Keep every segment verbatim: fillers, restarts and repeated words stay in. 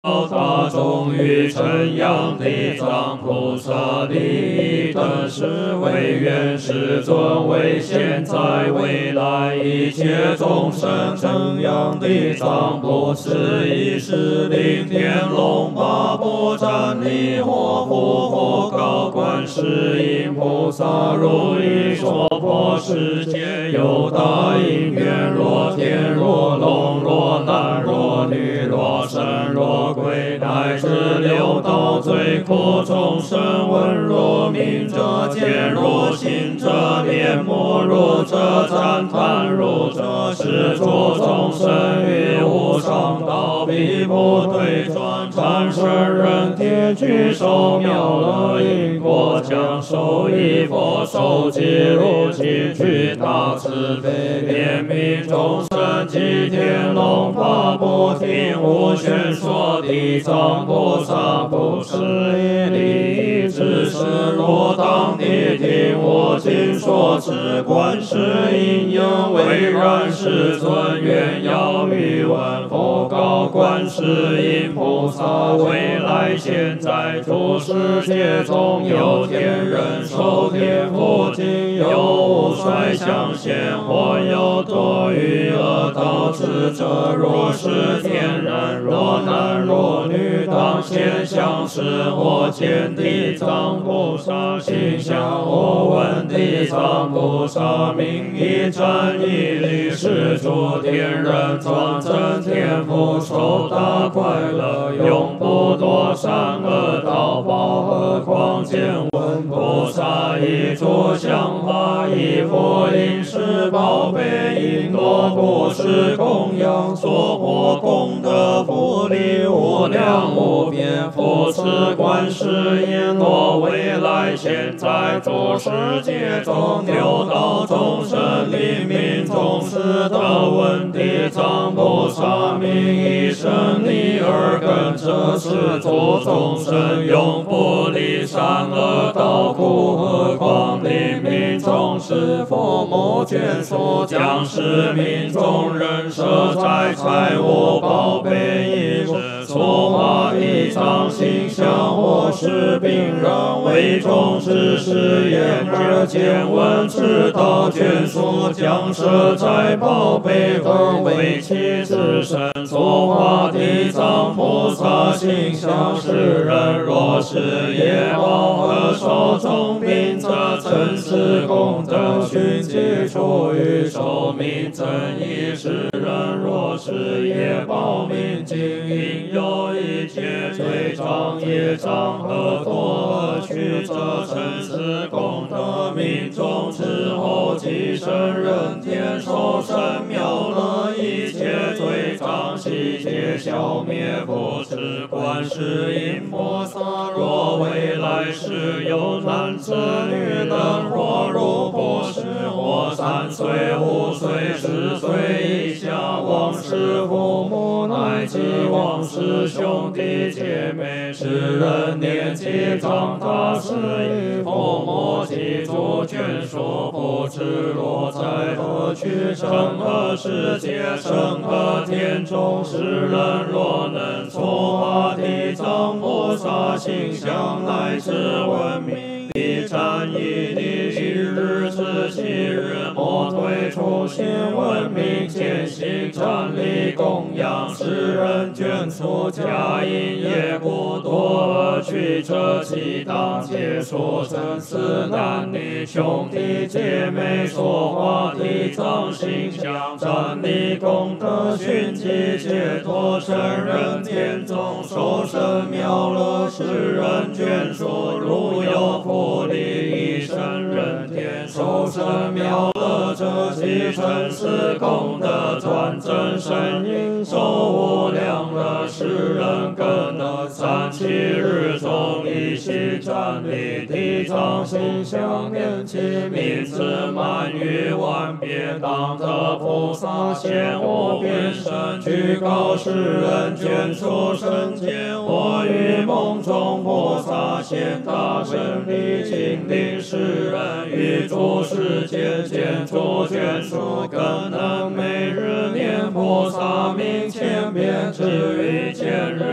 大众与称扬地藏菩萨力等是为愿世尊为现在未来一切众生称扬地藏菩萨一时令天龙八部战力活佛佛高观世音菩萨如意说破世界有大因缘若天若龙若男若女若神若鬼乃至六道罪苦众生闻若明者见若信者念默若者赞叹如者是诸众生于无上道彼不退转产生人天具手妙乐因果将受益佛受记如今具大慈悲怜悯众生及天龙八部听无宣说地藏菩萨不是以利益之事若当地听我今说之观世音应为然世尊愿要欲闻佛告观世音菩萨未来现在诸世界中有天人受天福经有无衰相现或有多余恶道之者若是天人若男若女当现相识或见地藏菩萨形象或闻地藏菩萨名义战义力是诸天人转增天福受大快乐永不堕善恶道报何况见闻菩萨以诸香花以佛因是宝贝因多不是供养所获功德福利无量无边福慈观世音若未来现在诸世界中六道众生黎明众士得闻地藏菩萨名以生利而跟着是诸众生永不离善恶道苦何况黎明众是佛魔眷属将是民众人舍财财物宝贝衣说话地藏形象或是病人为众之事言而见闻知道眷属将舍在宝贝而为其之身说话地藏菩萨形象世人若是业报和受众病则曾是功德寻迹出于寿命增益世人若是业报命尽应有一切罪障业障和多恶趣则曾是功德命中之后即生人天受生妙乐一切罪障悉皆消灭不知观世音菩萨若未来世有男子女等若如不是或三岁五岁十岁以下往世父母乃及往世兄弟姐妹世人年纪长大时以佛魔及诸眷属不知落在何去成何世界成何天中世人若能说话地藏菩萨形象乃至闻名地战一地一日至七日莫退出现闻名见行战力供养世人眷属家因业故多恶趣者其当皆说生死男女兄弟姐妹说话地藏形象战力功德寻迹解脱生人天中受生妙乐世人眷属如有福利一生人天受生妙乐者其成是功德转增身因受无量乐世人更得三七日中一心站立地藏形象念其名字满于万别当得菩萨现我变身居高世人眷属身见我于梦中菩萨现大神力亲临世人于诸世间见诸眷属更能每日念菩萨名千遍至于见日世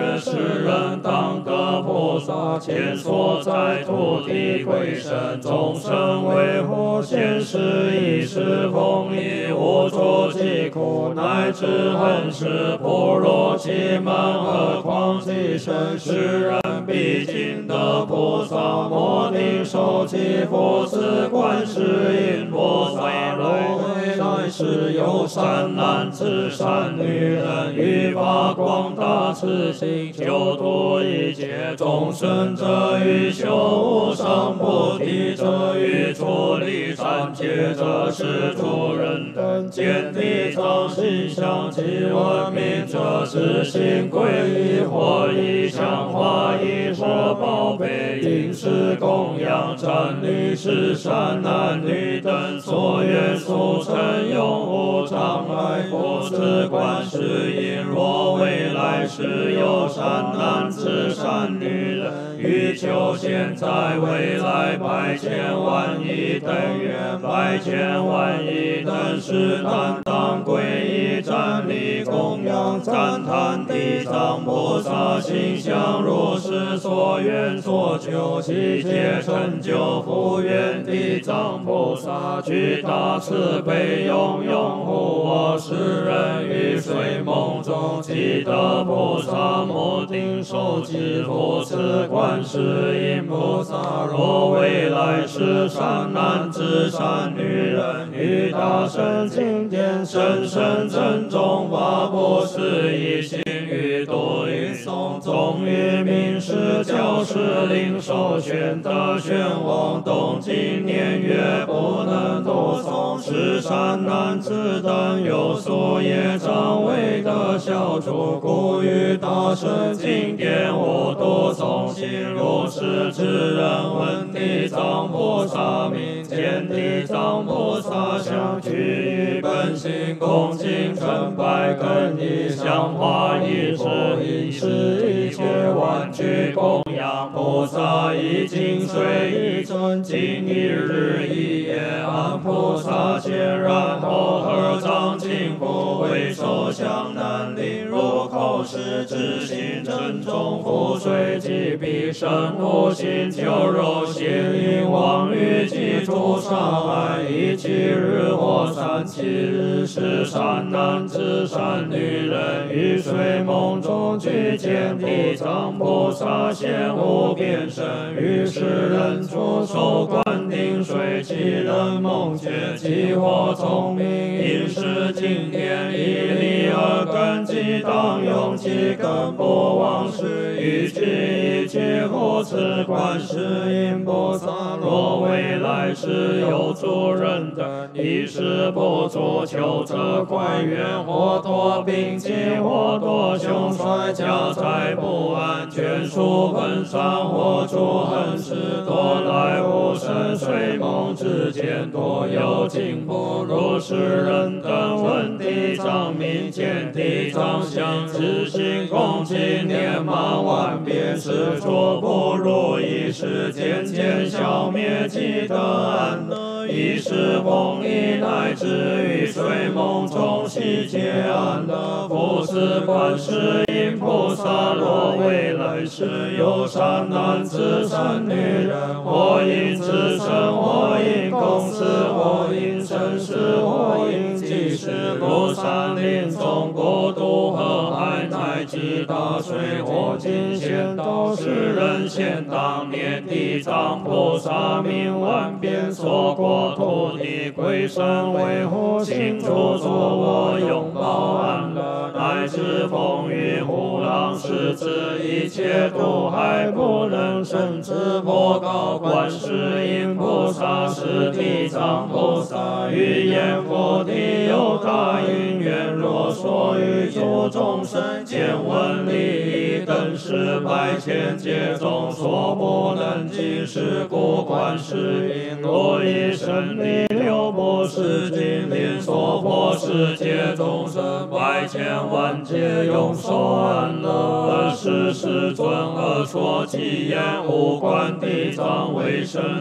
人当得菩萨，前所在土地鬼神众生为护，现世已是风力无出其苦，乃至恒世般若其门，何况其身世人必尽得菩萨摩顶受其福，此观世音菩萨若未来世有善男子善女人，欲发广大慈心，救度一切众生者，欲修无上菩提者，欲出离三界者，是诸人等见地藏心相继闻名者，是心归依或以香花衣或宝贝饮食供养瞻礼，是善男女等所愿速成永无障碍。故此观世音若未来世有善男子善女人，欲求现在未来百千万亿等愿百千万亿等是担当皈依瞻礼供养赞叹地藏菩萨形象，如是所愿所求悉皆成就，福愿地藏菩萨具大慈悲永拥护我世人，于睡梦中即得菩萨摩顶受其福，此观世音菩萨若未来世善男子善女人，于大圣经典深深珍重法布施一心，于多于诵诵于明师教师领受宣德宣王动经年月不能读诵，是善男子等有所业障为得小主，故于大圣经典无读诵心，如是之人闻地藏菩萨名，见地藏菩萨相，具于本心恭敬称拜更以香花衣钵以是一切万具供养菩萨，以净水一尊敬一日一夜安菩萨前，然后合掌敬佛为受香南临入口时，知心珍重覆水及彼身无心求肉邪淫妄语及诸伤害，以七日或三七日是善男子善女人，于睡梦中具见地藏菩萨现无边身，于是人出手观定水，其人梦觉即或聪明，因是经典一理而根基当用其根不忘失，于其一切护持观世音菩萨若未来世有诸人等一时不足求则怪怨，或多病疾，或多凶衰，家财不安，眷属分散，或诸横事多来无生，睡梦之间多有惊怖，如是人等闻地藏名，见地藏相，知心恭敬念满万遍，是诸不如意事渐渐消灭，即得安乐，一时风力乃至于睡梦中悉皆安乐。复次观世音菩萨若未来世有善男子善女人，或因自身，或因公司，或因生死，或因济世，如山林中国土河海，乃至大水或尽现到世人现当念地藏菩萨名万遍，所过土地归身维护，清除作我拥抱安乐，乃至风雨虎浪狮子一切毒害不能胜之，佛告观世音菩萨是地藏菩萨，于言佛地有大因缘，若说于诸众生见闻利益等是百千劫中所不能及，是故观世音若以神力六波世经令所破世界众生百千万劫永受安乐。尔时世尊而说其言，无观地藏为神力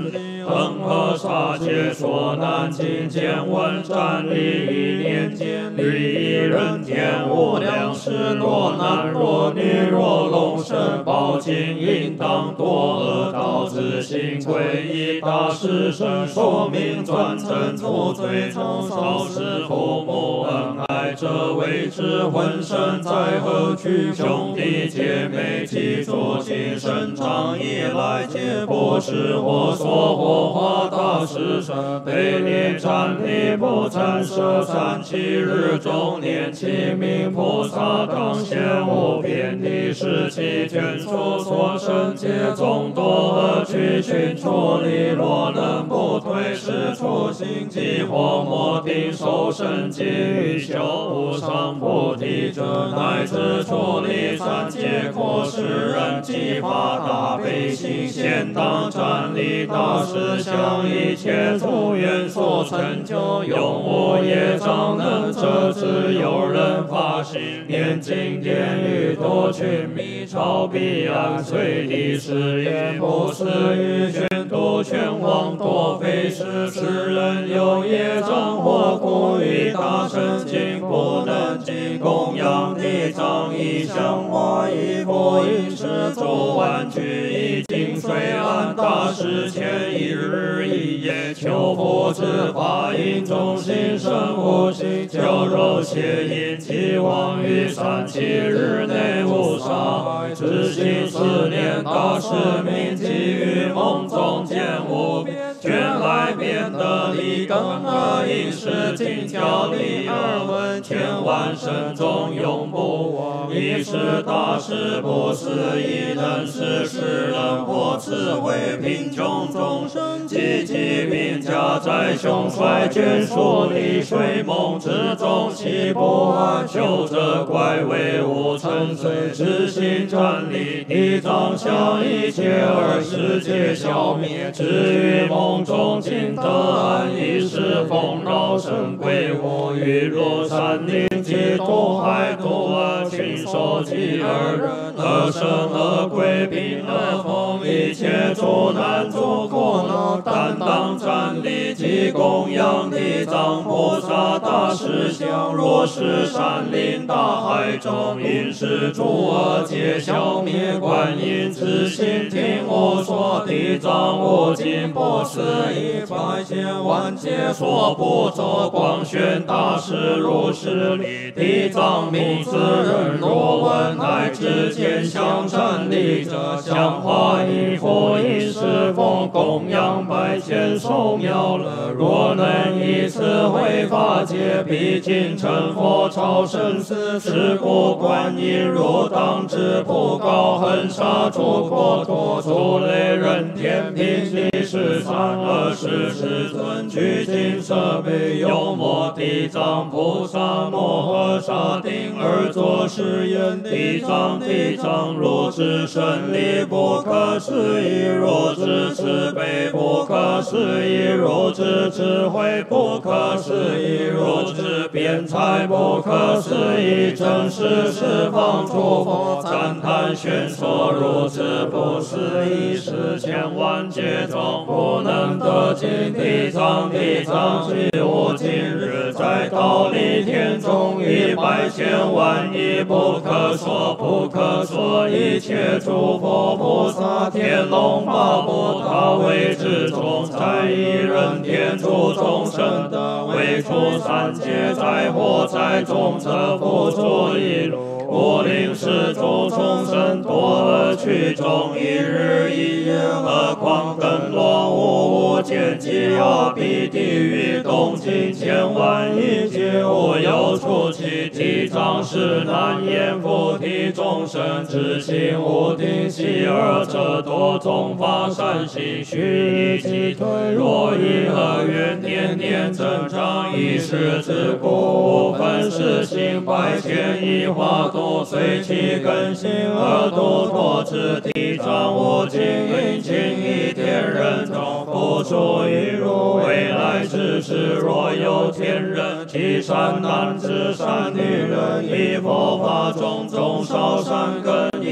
恒河沙界所难尽见闻站立一念间律一人天无量世若男若女若龙神宝金应当多恶道自性归依大师身说明转成错罪从少时父母恩爱者为之浑身在何去兄弟姐妹记住今生长以来皆不是我所活化大师身被列战力不参舍三七日中念其名菩萨当现无边地是其眷属所生皆众多恶趣寻处理若能不退是处心即或莫定受生即欲修无上菩提者乃至处理三界过世人即发大悲心现当站立大师向一切诸愿所成就永无业障能者只有人发心念经典语多群迷朝彼岸随地是也不是欲宣度全往多非是世人有业障或故于大乘经不能尽供养地藏一香花一佛一世诸万具一经虽按大师前一日一夜求佛之法因中心生无心求肉邪因其妄于三七日内无杀害知心思念大师名即于梦中见无边卷来变得力根而应是尽教力而闻千万生中永不忘一是大师不思议能使世人获智慧贫穷众生积极病家在雄帅眷属里水梦之中其不安求者怪为无尘水之心站立地藏向一切而世界消灭至于梦中尽得安一是丰饶神归我于若山林及渡海渡而群兽及而人而生而归并而风一切诸难诸苦恼担当站立及供养地藏菩萨大师像若是山林大海中因是诸恶皆消灭观音自心听我说地藏无尽不思议百千万劫所不作光宣大师如是理地藏名字人若闻乃至见相站立者香花一佛一是奉供养百千寿妙乐若能以此会法界必尽成佛超生死是故观音如当知普高恒沙诸国土诸类人天平地十三二十世尊具尽设备幽摩地藏菩萨摩诃萨定而作是言地藏地藏如之胜利不可思议如之慈悲不可思议如之智慧不可思议如之辩才不可思议真实十方诸佛赞叹宣说如之不思议是千万劫中不能得尽地藏地藏即无尽日在忉利天中一百千万亿不可说不可说一切诸佛菩萨天龙八部大位之中在一人天诸众生的为出三界在火灾中则不出一路无令是诸众生多恶趣中一日一夜何况更落无无间即要彼地狱东经千万亿劫无有出其地藏是难言菩提众生之心无定息而者多种法善行须以其退若一何愿念念增长一时自故无分是心百千亿化度随其根性而度脱之地藏无尽运尽一天人中不出一入未来之事若有天人其善男子善女人以佛法种种少善根以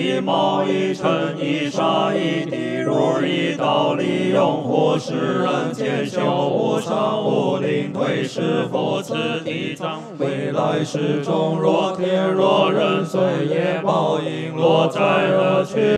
一毛一尘一沙一滴如一道理用乎世人兼修无常无灵退是佛此地藏未来世中若天若人虽业报应落在恶趣